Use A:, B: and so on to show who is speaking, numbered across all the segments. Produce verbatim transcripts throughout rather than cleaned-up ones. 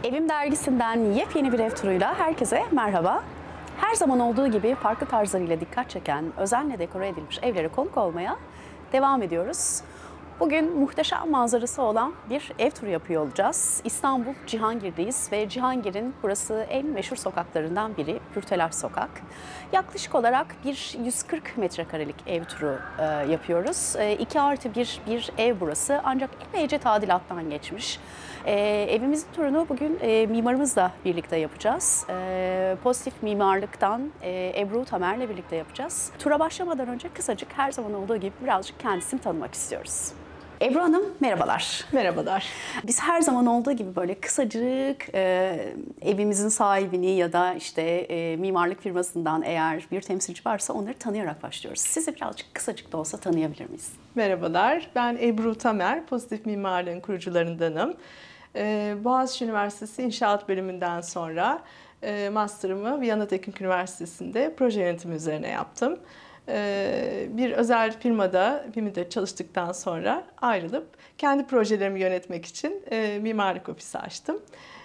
A: Evim dergisinden yepyeni bir ev turuyla herkese merhaba. Her zaman olduğu gibi farklı tarzlarıyla dikkat çeken, özenle dekore edilmiş evlere konuk olmaya devam ediyoruz. Bugün muhteşem manzarası olan bir ev turu yapıyor olacağız. İstanbul Cihangir'deyiz ve Cihangir'in burası en meşhur sokaklarından biri Pürteler Sokak. Yaklaşık olarak bir yüz kırk metrekarelik ev turu e, yapıyoruz. E, iki artı bir bir ev burası ancak epeyce tadilattan geçmiş. E, evimizin turunu bugün e, mimarımızla birlikte yapacağız. E, pozitif mimarlıktan e, Ebru Tamer'le birlikte yapacağız. Tura başlamadan önce kısacık her zaman olduğu gibi birazcık kendisini tanımak istiyoruz. Ebru Hanım merhabalar.
B: Merhabalar.
A: Biz her zaman olduğu gibi böyle kısacık e, evimizin sahibini ya da işte e, mimarlık firmasından eğer bir temsilci varsa onları tanıyarak başlıyoruz. Sizi birazcık kısacık da olsa tanıyabilir miyiz?
B: Merhabalar. Ben Ebru Tamer, pozitif mimarlığın kurucularındanım. Ee, Boğaziçi Üniversitesi İnşaat Bölümünden sonra e, master'ımı Viyana Teknik Üniversitesi'nde proje yönetimi üzerine yaptım. Bir özel firmada bir müddet çalıştıktan sonra ayrılıp kendi projelerimi yönetmek için mimarlık ofisi açtım.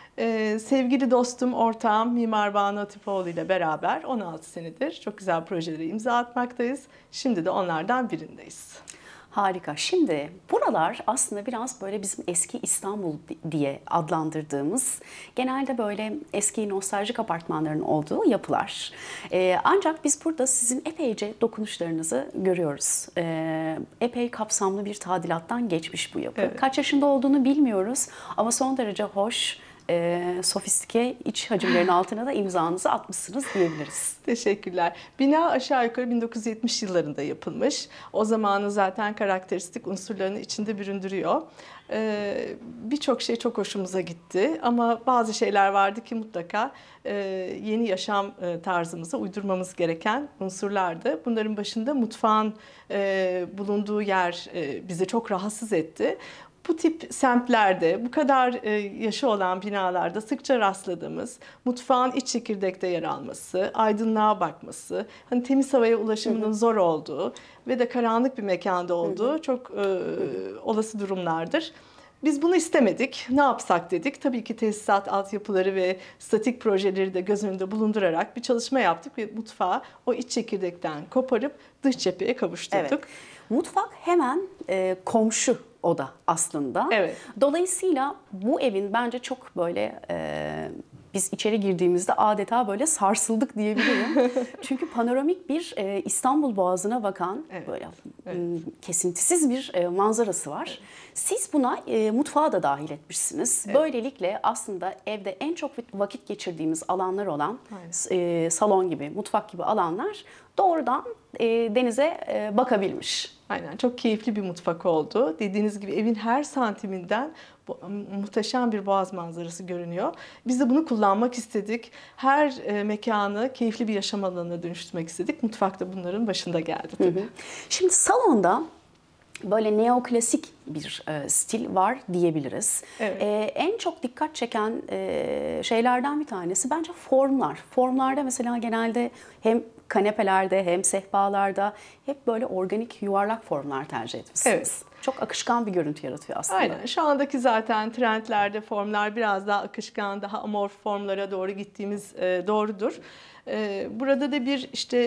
B: Sevgili dostum, ortağım Mimar Banu Atipoğlu ile beraber on altı senedir çok güzel projelere imza atmaktayız. Şimdi de onlardan birindeyiz.
A: Harika. Şimdi buralar aslında biraz böyle bizim eski İstanbul diye adlandırdığımız, genelde böyle eski nostaljik apartmanların olduğu yapılar. Ee, ancak biz burada sizin epeyce dokunuşlarınızı görüyoruz. Ee, epey kapsamlı bir tadilattan geçmiş bu yapı. Evet. Kaç yaşında olduğunu bilmiyoruz ama son derece hoş, E, sofistike iç hacimlerin altına da imzanızı atmışsınız diyebiliriz.
B: Teşekkürler. Bina aşağı yukarı bin dokuz yüz yetmiş yıllarında yapılmış. O zamanın zaten karakteristik unsurlarını içinde büründürüyor. Ee, Birçok şey çok hoşumuza gitti ama bazı şeyler vardı ki mutlaka e, yeni yaşam e, tarzımıza uydurmamız gereken unsurlardı. Bunların başında mutfağın e, bulunduğu yer e, bizi çok rahatsız etti. Bu tip semtlerde, bu kadar yaşı olan binalarda sıkça rastladığımız mutfağın iç çekirdekte yer alması, aydınlığa bakması, hani temiz havaya ulaşımının hı hı. zor olduğu ve de karanlık bir mekanda olduğu hı hı. çok e, olası durumlardır. Biz bunu istemedik. Ne yapsak dedik. Tabii ki tesisat, altyapıları ve statik projeleri de göz önünde bulundurarak bir çalışma yaptık ve mutfağı o iç çekirdekten koparıp dış cepheye kavuşturduk.
A: Evet. Mutfak hemen e, komşu oda aslında.
B: Evet.
A: Dolayısıyla bu evin bence çok böyle e, biz içeri girdiğimizde adeta böyle sarsıldık diyebilirim. Çünkü panoramik bir e, İstanbul Boğazı'na bakan evet. böyle evet. kesintisiz bir e, manzarası var. Evet. Siz buna e, mutfağı da dahil etmişsiniz. Evet. Böylelikle aslında evde en çok vakit geçirdiğimiz alanlar olan e, salon gibi, mutfak gibi alanlar doğrudan e, denize e, bakabilmiş.
B: Aynen, çok keyifli bir mutfak oldu. Dediğiniz gibi evin her santiminden bu, muhteşem bir boğaz manzarası görünüyor. Biz de bunu kullanmak istedik. Her e, mekanı keyifli bir yaşam alanına dönüştürmek istedik. Mutfak da bunların başında geldi tabii. Hı hı.
A: Şimdi salonda böyle neoklasik bir e, stil var diyebiliriz. Evet. E, en çok dikkat çeken e, şeylerden bir tanesi bence formlar. Formlarda mesela genelde hem kanepelerde hem sehpalarda hep böyle organik yuvarlak formlar tercih etmişsiniz. Evet. Çok akışkan bir görüntü yaratıyor aslında.
B: Aynen. Şu andaki zaten trendlerde formlar biraz daha akışkan, daha amorf formlara doğru gittiğimiz e, doğrudur. E, burada da bir işte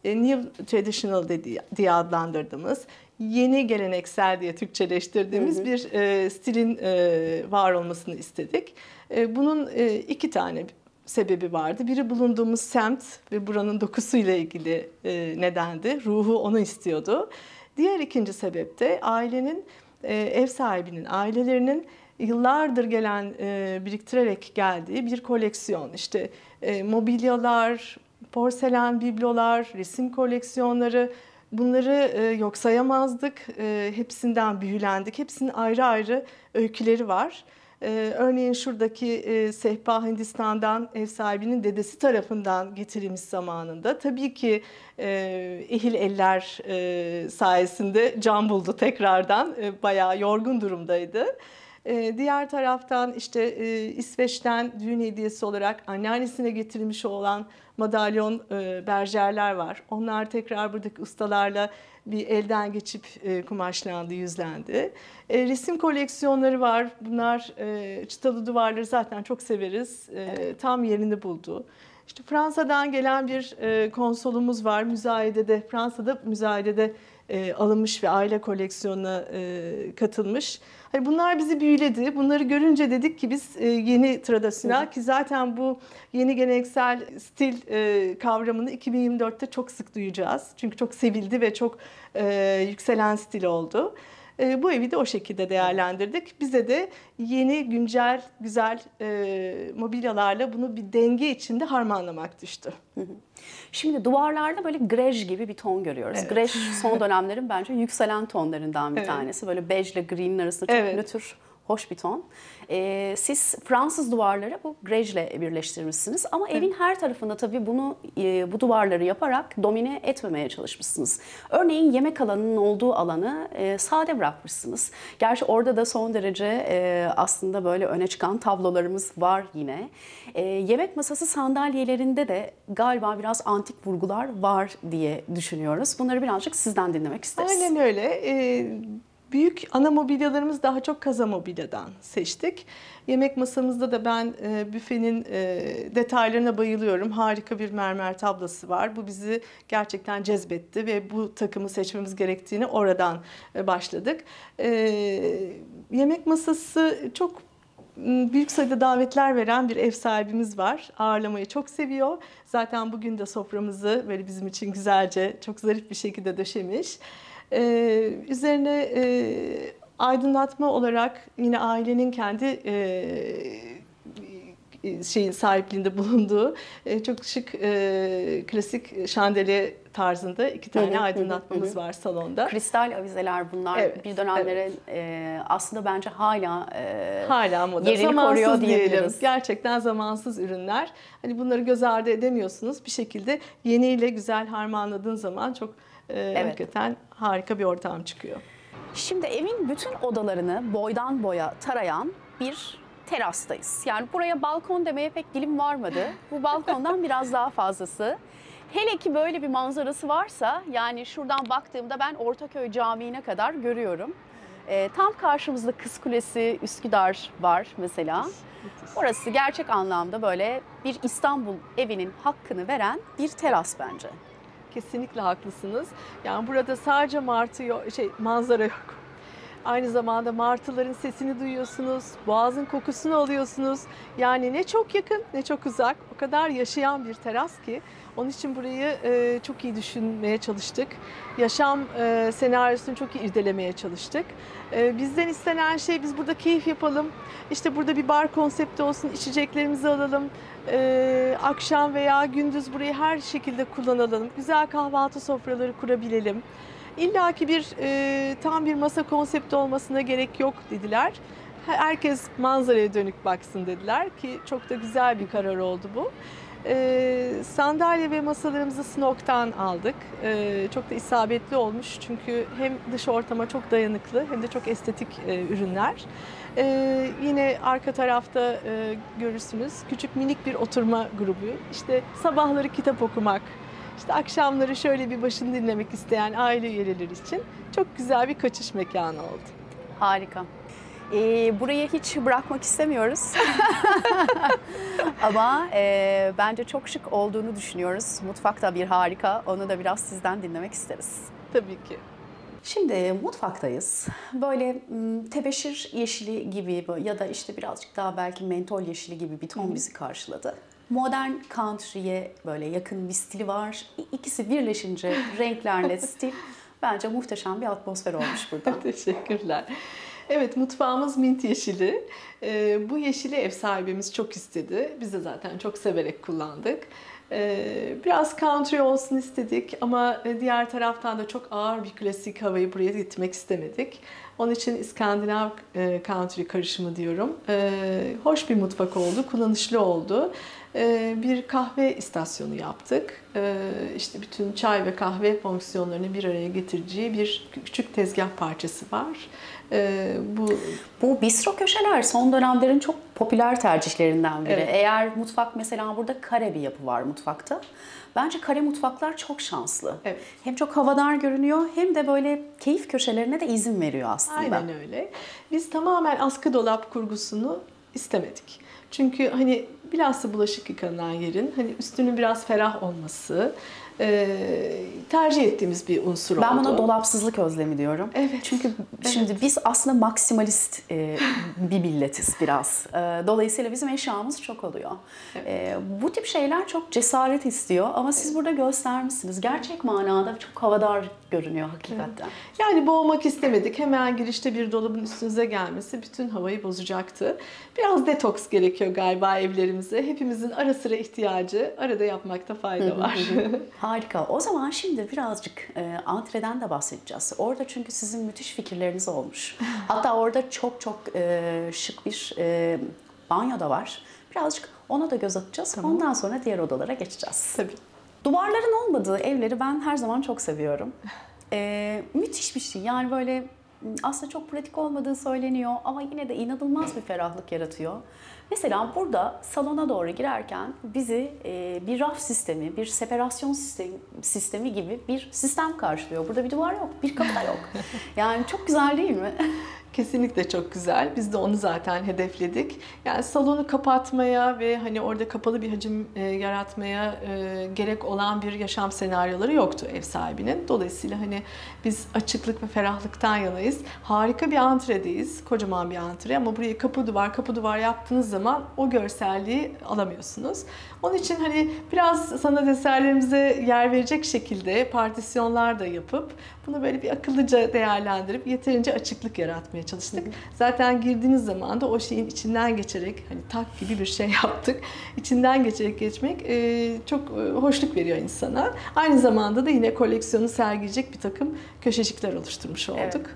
B: New Traditional diye adlandırdığımız, yeni geleneksel diye Türkçeleştirdiğimiz hı hı. bir e, stilin e, var olmasını istedik. E, bunun e, iki tane sebebi vardı. Biri bulunduğumuz semt ve buranın dokusuyla ilgili e, nedendi. Ruhu onu istiyordu. Diğer ikinci sebep de ailenin, e, ev sahibinin, ailelerinin yıllardır gelen, e, biriktirerek geldiği bir koleksiyon. İşte e, mobilyalar, porselen biblolar, resim koleksiyonları, bunları e, yok sayamazdık. E, hepsinden büyülendik. Hepsinin ayrı ayrı öyküleri var. E, örneğin şuradaki e, sehpa Hindistan'dan ev sahibinin dedesi tarafından getirilmiş zamanında. Tabii ki e, ehil eller e, sayesinde can buldu tekrardan. E, bayağı yorgun durumdaydı. E, diğer taraftan işte e, İsveç'ten düğün hediyesi olarak anneannesine getirilmiş olan madalyon e, berjerler var. Onlar tekrar buradaki ustalarla bir elden geçip e, kumaşlandı, yüzlendi. E, resim koleksiyonları var. Bunlar e, çıtalı duvarları zaten çok severiz. E, tam yerini buldu. İşte Fransa'dan gelen bir e, konsolumuz var. Müzayedede, Fransa'da müzayedede e, alınmış ve aile koleksiyonuna e, katılmış. Hani bunlar bizi büyüledi. Bunları görünce dedik ki biz e, yeni tradisyonel, ki zaten bu yeni geleneksel stil e, kavramını iki bin yirmi dörtte çok sık duyacağız. Çünkü çok sevildi ve çok e, yükselen stil oldu. E, bu evi de o şekilde değerlendirdik. Bize de yeni, güncel, güzel e, mobilyalarla bunu bir denge içinde harmanlamak düştü.
A: Hı hı. Şimdi duvarlarda böyle grej gibi bir ton görüyoruz. Evet. Grej son dönemlerin bence yükselen tonlarından bir evet. tanesi. Böyle bej ile green'in arasında çok evet. nötr, hoş bir ton. Ee, siz Fransız duvarları bu grejle birleştirmişsiniz ama evet. evin her tarafında tabii bunu e, bu duvarları yaparak domine etmemeye çalışmışsınız. Örneğin yemek alanının olduğu alanı e, sade bırakmışsınız. Gerçi orada da son derece e, aslında böyle öne çıkan tablolarımız var yine. E, yemek masası sandalyelerinde de galiba biraz antik vurgular var diye düşünüyoruz. Bunları birazcık sizden dinlemek isteriz.
B: Aynen öyle. Ee... Büyük ana mobilyalarımız daha çok kaza mobilyadan seçtik. Yemek masamızda da ben e, büfenin e, detaylarına bayılıyorum. Harika bir mermer tablası var. Bu bizi gerçekten cezbetti ve bu takımı seçmemiz gerektiğini oradan e, başladık. E, yemek masası çok büyük sayıda davetler veren bir ev sahibimiz var. Ağırlamayı çok seviyor. Zaten bugün de soframızı böyle bizim için güzelce, çok zarif bir şekilde döşemiş. Ee, üzerine e, aydınlatma olarak yine ailenin kendi e, şeyin sahipliğinde bulunduğu e, çok şık e, klasik şandeliye tarzında iki tane hı hı, aydınlatmamız hı hı. var salonda.
A: Kristal avizeler bunlar. Evet, bir dönemlere evet. e, aslında bence hala e,
B: hala moda.
A: Yerini
B: zamansız
A: koruyor
B: diyelim.
A: diyebiliriz.
B: Gerçekten zamansız ürünler. Hani bunları göz ardı edemiyorsunuz. Bir şekilde yeniyle güzel harmanladığın zaman çok e, evet. hakikaten harika bir ortam çıkıyor.
A: Şimdi evin bütün odalarını boydan boya tarayan bir terastayız. Yani buraya balkon demeye pek dilim varmadı. Bu balkondan biraz daha fazlası. Hele ki böyle bir manzarası varsa, yani şuradan baktığımda ben Ortaköy Camii'ne kadar görüyorum. E, tam karşımızda Kız Kulesi, Üsküdar var mesela. Orası gerçek anlamda böyle bir İstanbul evinin hakkını veren bir teras bence.
B: Kesinlikle haklısınız. Yani burada sadece martı yok, şey manzara yok. Aynı zamanda martıların sesini duyuyorsunuz, boğazın kokusunu alıyorsunuz. Yani ne çok yakın ne çok uzak, o kadar yaşayan bir teras ki. Onun için burayı e, çok iyi düşünmeye çalıştık. Yaşam e, senaryosunu çok iyi irdelemeye çalıştık. E, bizden istenen şey, biz burada keyif yapalım. İşte burada bir bar konsepti olsun, içeceklerimizi alalım. E, akşam veya gündüz burayı her şekilde kullanalım. Güzel kahvaltı sofraları kurabilelim. İlla ki bir e, tam bir masa konsepti olmasına gerek yok dediler. Herkes manzaraya dönük baksın dediler ki çok da güzel bir karar oldu bu. E, sandalye ve masalarımızı Snok'tan aldık. E, çok da isabetli olmuş çünkü hem dış ortama çok dayanıklı hem de çok estetik e, ürünler. E, yine arka tarafta e, görürsünüz küçük minik bir oturma grubu. İşte sabahları kitap okumak, İşte akşamları şöyle bir başını dinlemek isteyen aile üyeleri için çok güzel bir kaçış mekanı oldu.
A: Harika. Ee, burayı hiç bırakmak istemiyoruz. Ama e, bence çok şık olduğunu düşünüyoruz. Mutfak da bir harika. Onu da biraz sizden dinlemek isteriz.
B: Tabii ki.
A: Şimdi mutfaktayız. Böyle tebeşir yeşili gibi ya da işte birazcık daha belki mentol yeşili gibi bir ton bizi karşıladı. Modern country'ye böyle yakın bir stili var. İkisi birleşince renklerle stil bence muhteşem bir atmosfer olmuş burada.
B: Teşekkürler. Evet, mutfağımız mint yeşili. Ee, bu yeşili ev sahibimiz çok istedi. Biz de zaten çok severek kullandık. Ee, biraz country olsun istedik ama diğer taraftan da çok ağır bir klasik havayı buraya getirmek istemedik. Onun için İskandinav e, country karışımı diyorum. E, hoş bir mutfak oldu, kullanışlı oldu. E, bir kahve istasyonu yaptık. E, işte bütün çay ve kahve fonksiyonlarını bir araya getireceği bir küçük tezgah parçası var. E, bu
A: Bu bistro köşeler son dönemlerin çok popüler tercihlerinden biri.
B: Evet.
A: Eğer mutfak mesela burada kare bir yapı var mutfakta. Bence kare mutfaklar çok şanslı.
B: Evet.
A: Hem çok havadar görünüyor hem de böyle keyif köşelerine de izin veriyor aslında.
B: Aynen öyle. Biz tamamen askı dolap kurgusunu istemedik. Çünkü hani bilhassa bulaşık yıkanan yerin hani üstünün biraz ferah olması e, tercih ettiğimiz bir unsur
A: Ben
B: oldu.
A: buna dolapsızlık özlemi diyorum.
B: Evet.
A: Çünkü şimdi biz aslında maksimalist e, bir milletiz biraz. E, dolayısıyla bizim eşyamız çok oluyor.
B: Evet.
A: E, bu tip şeyler çok cesaret istiyor ama siz burada göstermişsiniz. Gerçek manada çok havadar görünüyor hakikaten.
B: Yani boğmak istemedik. Hemen girişte bir dolabın üstünüze gelmesi bütün havayı bozacaktı. Biraz detoks gerekiyor galiba evlerimize. Hepimizin ara sıra ihtiyacı. Arada yapmakta fayda var.
A: Harika. O zaman şimdi birazcık e, antreden de bahsedeceğiz. Orada çünkü sizin müthiş fikirleriniz olmuş. Hatta orada çok çok e, şık bir e, banyo da var. Birazcık ona da göz atacağız.
B: Tamam.
A: Ondan sonra diğer odalara geçeceğiz.
B: Tabii.
A: Duvarların olmadığı evleri ben her zaman çok seviyorum. E, müthiş bir şey. Yani böyle aslında çok pratik olmadığı söyleniyor ama yine de inanılmaz bir ferahlık yaratıyor. Mesela burada salona doğru girerken bizi e, bir raf sistemi, bir separasyon sistemi, sistemi gibi bir sistem karşılıyor. Burada bir duvar yok, bir kapı da yok. Yani çok güzel değil mi?
B: Kesinlikle çok güzel. Biz de onu zaten hedefledik. Yani salonu kapatmaya ve hani orada kapalı bir hacim e, yaratmaya e, gerek olan bir yaşam senaryoları yoktu ev sahibinin. Dolayısıyla hani biz açıklık ve ferahlıktan yanayız. Harika bir antredeyiz. Kocaman bir antre ama burayı kapı duvar kapı duvar yaptığınız zaman o görselliği alamıyorsunuz. Onun için hani biraz sanat eserlerimize yer verecek şekilde partisyonlar da yapıp bunu böyle bir akıllıca değerlendirip yeterince açıklık yaratmaya çalıştık. Hı hı. Zaten girdiğiniz zaman da o şeyin içinden geçerek hani tak gibi bir şey yaptık. İçinden geçerek geçmek e, çok e, hoşluk veriyor insana. Aynı zamanda da yine koleksiyonu sergileyecek bir takım köşecikler oluşturmuş olduk.
A: Evet.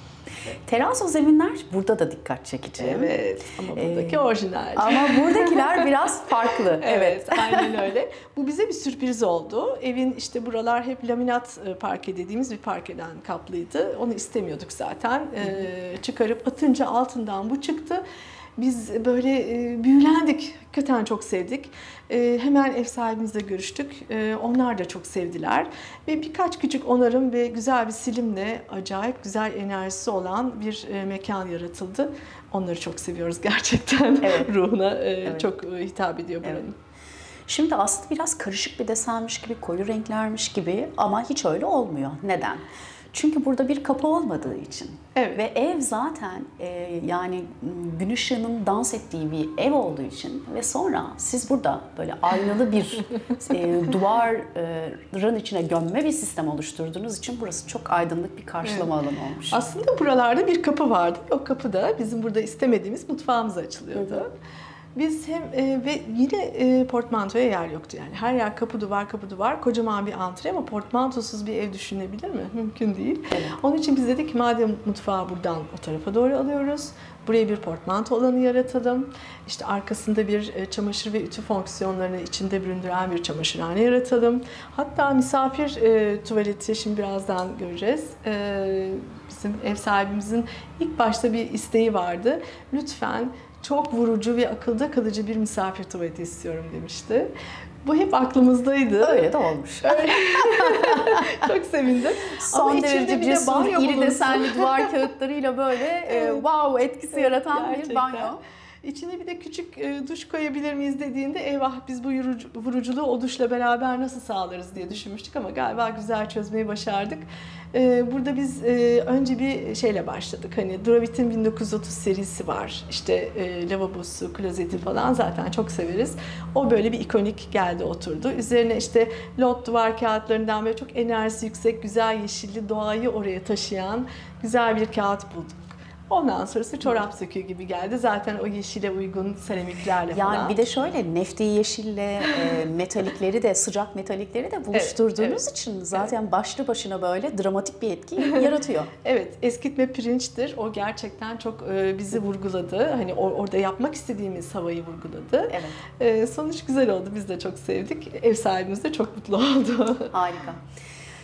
A: Terazo zeminler burada da dikkat çekici.
B: Evet ama buradaki ee, orijinal.
A: Ama buradakiler biraz farklı.
B: Evet, evet, aynen öyle. Bu bize bir sürpriz oldu. Evin işte buralar hep laminat parke dediğimiz bir parkeden kaplıydı. Onu istemiyorduk zaten. Ee, çıkarıp atınca altından bu çıktı. Biz böyle e, büyülendik. Hakikaten çok sevdik. E, hemen ev sahibimizle görüştük. E, onlar da çok sevdiler. Ve birkaç küçük onarım ve güzel bir silimle acayip güzel enerjisi olan bir e, mekan yaratıldı. Onları çok seviyoruz gerçekten. Evet. Ruhuna e, evet. çok e, hitap ediyor buranın. Evet.
A: Şimdi aslında biraz karışık bir desenmiş gibi, koyu renklermiş gibi ama hiç öyle olmuyor. Neden? Çünkü burada bir kapı olmadığı için. Evet. Ve ev zaten e, yani gün ışığının dans ettiği bir ev olduğu için ve sonra siz burada böyle aynalı bir e, duvarın içine gömme bir sistem oluşturduğunuz için burası çok aydınlık bir karşılama evet. alanı olmuş.
B: Aslında buralarda bir kapı vardı. O kapı da bizim burada istemediğimiz mutfağımıza açılıyordu. Hı hı. Biz hem e, ve yine e, portmantoya yer yoktu yani. Her yer kapı duvar kapı duvar. Kocaman bir antre ama portmantosuz bir ev düşünebilir mi? Mümkün değil. Evet. Onun için biz dedik ki madem mutfağı buradan o tarafa doğru alıyoruz. Buraya bir portmanto alanı yaratalım. İşte arkasında bir e, çamaşır ve ütü fonksiyonlarını içinde büründüren bir çamaşırhane yaratalım. Hatta misafir e, tuvaleti şimdi birazdan göreceğiz. E, bizim ev sahibimizin ilk başta bir isteği vardı. Lütfen çok vurucu ve akılda kalıcı bir misafir tuvaleti istiyorum demişti. Bu hep aklımızdaydı.
A: Öyle de olmuş. Öyle.
B: Çok sevindim.
A: Son Ama derece cesur, iri desenli duvar kağıtlarıyla böyle evet. wow etkisi evet, yaratan gerçekten. Bir banyo.
B: İçine bir de küçük e, duş koyabilir miyiz dediğinde eyvah biz bu vurucu, vuruculuğu o duşla beraber nasıl sağlarız diye düşünmüştük ama galiba güzel çözmeyi başardık. E, burada biz e, önce bir şeyle başladık. Hani Dravit'in bin dokuz yüz otuz serisi var. İşte e, lavabosu, klozeti falan zaten çok severiz. O böyle bir ikonik geldi oturdu. Üzerine işte lot duvar kağıtlarından böyle çok enerjisi yüksek, güzel yeşilli doğayı oraya taşıyan güzel bir kağıt bulduk. Ondan sonrası çorap söküğü gibi geldi. Zaten o yeşile uygun seramiklerle
A: yani
B: falan.
A: Bir de şöyle nefti yeşille e, metalikleri de sıcak metalikleri de buluşturduğunuz evet, evet. için zaten evet. başlı başına böyle dramatik bir etki yaratıyor.
B: Evet, eskitme pirinçtir. O gerçekten çok e, bizi vurguladı. Hani or, orada yapmak istediğimiz havayı vurguladı. Evet. E, sonuç güzel oldu. Biz de çok sevdik. Ev sahibimiz de çok mutlu oldu.
A: Harika.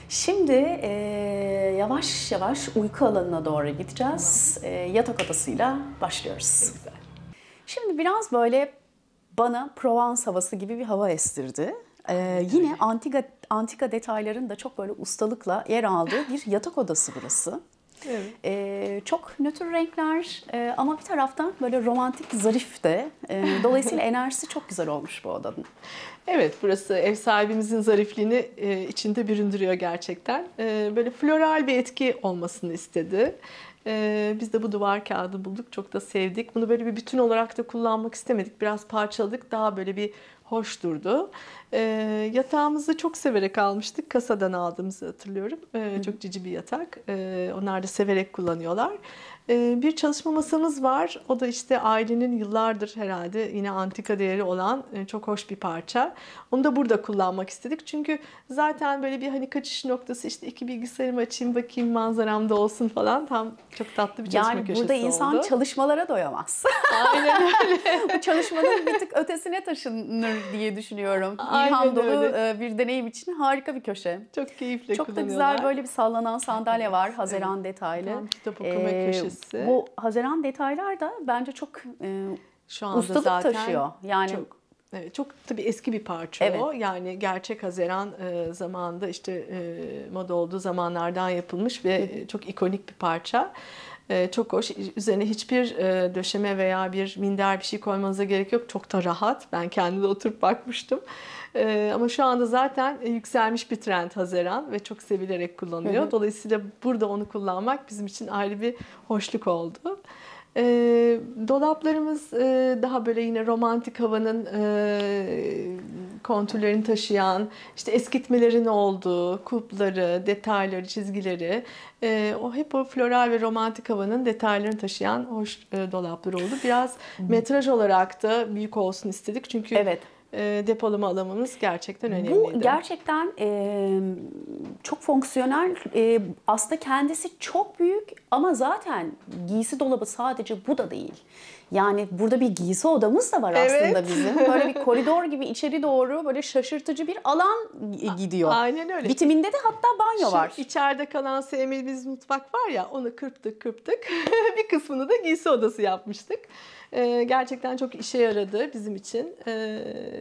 A: Şimdi e, yavaş yavaş uyku alanına doğru gideceğiz. E, yatak odasıyla başlıyoruz.
B: Güzel.
A: Şimdi biraz böyle bana Provence havası gibi bir hava estirdi. Ee, yine antika antika detayların da çok böyle ustalıkla yer aldığı bir yatak odası burası.
B: Evet.
A: Ee, çok nötr renkler e, ama bir taraftan böyle romantik, zarif de. E, dolayısıyla enerjisi çok güzel olmuş bu odanın.
B: Evet, burası ev sahibimizin zarifliğini e, içinde büründürüyor gerçekten. E, böyle floral bir etki olmasını istedi. E, biz de bu duvar kağıdı bulduk, çok da sevdik. Bunu böyle bir bütün olarak da kullanmak istemedik. Biraz parçaladık, daha böyle bir hoş durdu. E, yatağımızı çok severek almıştık. Kasadan aldığımızı hatırlıyorum. E, çok cici bir yatak. E, onlar da severek kullanıyorlar. E, bir çalışma masamız var. O da işte ailenin yıllardır herhalde yine antika değeri olan e, çok hoş bir parça. Onu da burada kullanmak istedik. Çünkü zaten böyle bir hani kaçış noktası, işte iki bilgisayarımı açayım bakayım manzaramda olsun falan, tam çok tatlı bir çalışma
A: Yani
B: köşesi oldu.
A: burada insan çalışmalara doyamaz.
B: Aynen öyle.
A: Bu çalışmanın bir tık ötesine taşınır diye düşünüyorum.
B: Aynen
A: İlham dolu
B: öyle.
A: e, bir deneyim için harika bir köşe.
B: Çok keyifle
A: Çok da
B: kullanıyorlar.
A: güzel böyle bir sallanan sandalye var.
B: Evet,
A: Hazeran
B: evet.
A: detaylı.
B: Tam kitap okuma
A: Ee,
B: köşesi.
A: Bu Hazeran detaylar da bence çok e,
B: Şu anda
A: ustalık
B: zaten
A: taşıyor. Yani
B: çok, evet, çok tabii eski bir parça
A: Evet.
B: o. Yani gerçek Haziran e, zamanında işte e, moda olduğu zamanlardan yapılmış ve e, çok ikonik bir parça. E, çok hoş. Üzerine hiçbir e, döşeme veya bir minder bir şey koymanıza gerek yok. Çok da rahat. Ben kendim de oturup bakmıştım. E, ama şu anda zaten e, yükselmiş bir trend Haziran ve çok sevilerek kullanılıyor.
A: Hı hı.
B: Dolayısıyla burada onu kullanmak bizim için ayrı bir hoşluk oldu. E, dolaplarımız e, daha böyle yine romantik havanın e, kontürlerini taşıyan, işte eskitmelerin olduğu, kupları, detayları, çizgileri, e, o hep o floral ve romantik havanın detaylarını taşıyan hoş e, dolaplar oldu. Biraz metraj olarak da büyük olsun istedik çünkü
A: evet.
B: e, depolama alanımız gerçekten önemliydi.
A: Bu gerçekten e, çok fonksiyonel. E, aslında kendisi çok büyük ama zaten giysi dolabı sadece bu da değil. Yani burada bir giysi odamız da var aslında
B: Evet.
A: bizim. Böyle bir koridor gibi içeri doğru böyle şaşırtıcı bir alan gidiyor.
B: Aynen öyle.
A: Bitiminde de hatta banyo
B: Şu
A: var.
B: içeride kalan sevmediğimiz mutfak var ya, onu kırptık kırptık. Bir kısmını da giysi odası yapmıştık. Ee, gerçekten çok işe yaradı bizim için. Ee,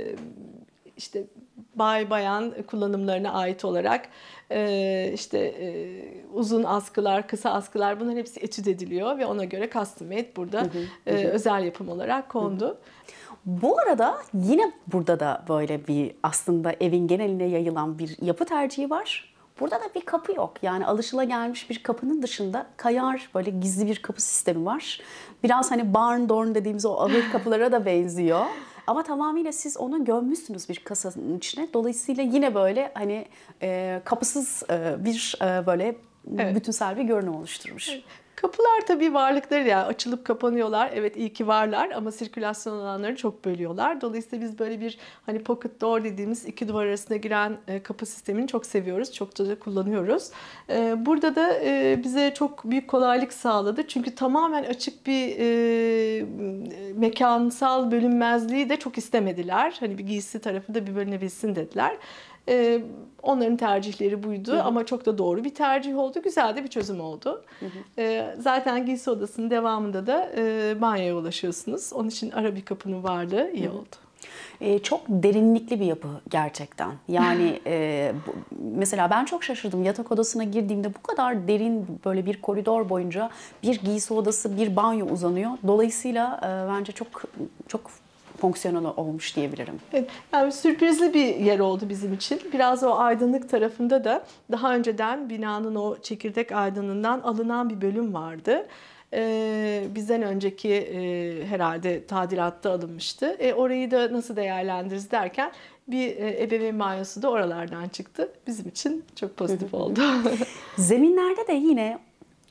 B: işte bay bayan kullanımlarına ait olarak e, işte e, uzun askılar, kısa askılar, bunların hepsi etüt ediliyor ve ona göre custom made burada
A: Hı hı,
B: e,
A: hı.
B: özel yapım olarak kondu.
A: Bu arada yine burada da böyle bir aslında evin geneline yayılan bir yapı tercihi var. Burada da bir kapı yok. Yani alışılagelmiş bir kapının dışında kayar böyle gizli bir kapı sistemi var. Biraz hani barn door dediğimiz o ahır kapılara da benziyor. Ama tamamıyla siz onu gömmüşsünüz bir kasanın içine. Dolayısıyla yine böyle hani e, kapısız e, bir e, böyle
B: Evet.
A: bütünsel bir görünüm oluşturmuş.
B: Kapılar tabii varlıkları, yani açılıp kapanıyorlar. Evet, iyi ki varlar ama sirkülasyon alanlarını çok bölüyorlar. Dolayısıyla biz böyle bir hani pocket door dediğimiz iki duvar arasına giren e, kapı sistemini çok seviyoruz. Çok da kullanıyoruz. E, burada da e, bize çok büyük kolaylık sağladı. Çünkü tamamen açık bir e, mekansal bölünmezliği de çok istemediler. Hani bir giysi tarafı da bir bölünebilsin dediler. Ee, onların tercihleri buydu. Hı hı. Ama çok da doğru bir tercih oldu. Güzel de bir çözüm oldu. Hı hı. Ee, zaten giysi odasının devamında da e, banyoya ulaşıyorsunuz. Onun için ara bir kapının varlığı iyi hı hı. oldu.
A: Ee, çok derinlikli bir yapı gerçekten. Yani e, bu, mesela ben çok şaşırdım. Yatak odasına girdiğimde bu kadar derin böyle bir koridor boyunca bir giysi odası, bir banyo uzanıyor. Dolayısıyla e, bence çok çok fonksiyonel olmuş diyebilirim.
B: Evet, yani sürprizli bir yer oldu bizim için. Biraz o aydınlık tarafında da daha önceden binanın o çekirdek aydınlığından alınan bir bölüm vardı. Ee, bizden önceki e, herhalde tadilatta alınmıştı. E, orayı da nasıl değerlendiririz derken bir e, ebeveyn banyosu da oralardan çıktı. Bizim için çok pozitif oldu.
A: Zeminlerde de yine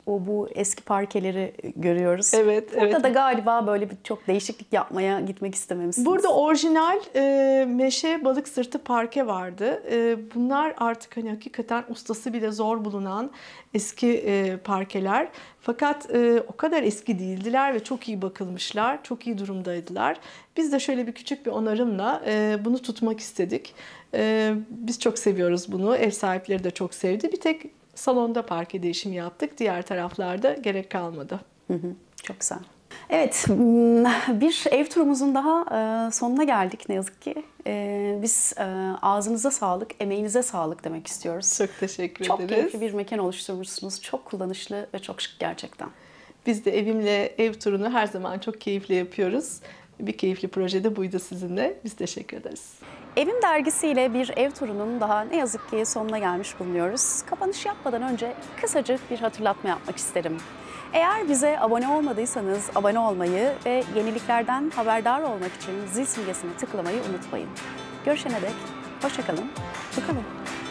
A: o bu eski parkeleri görüyoruz.
B: Evet,
A: Burada
B: evet.
A: da galiba böyle bir çok değişiklik yapmaya gitmek istememişsiniz.
B: Burada orijinal e, meşe balık sırtı parke vardı. E, bunlar artık hani hakikaten ustası bile zor bulunan eski e, parkeler. Fakat e, o kadar eski değildiler ve çok iyi bakılmışlar, çok iyi durumdaydılar. Biz de şöyle bir küçük bir onarımla e, bunu tutmak istedik. E, biz çok seviyoruz bunu, ev sahipleri de çok sevdi. Bir tek salonda parke değişimi yaptık, diğer taraflarda gerek kalmadı.
A: Hı hı, çok güzel. Evet, bir ev turumuzun daha sonuna geldik ne yazık ki. Biz ağzınıza sağlık, emeğinize sağlık demek istiyoruz.
B: Çok teşekkür
A: çok
B: ederiz.
A: Çok keyifli bir mekan oluşturmuşsunuz. Çok kullanışlı ve çok şık gerçekten.
B: Biz de evimle ev turunu her zaman çok keyifli yapıyoruz. Bir keyifli proje de buydu sizinle. Biz teşekkür ederiz.
A: Evim dergisiyle bir ev turunun daha ne yazık ki sonuna gelmiş bulunuyoruz. Kapanış yapmadan önce kısacık bir hatırlatma yapmak isterim. Eğer bize abone olmadıysanız abone olmayı ve yeniliklerden haberdar olmak için zil simgesine tıklamayı unutmayın. Görüşene dek hoşça kalın, mutlu kalın.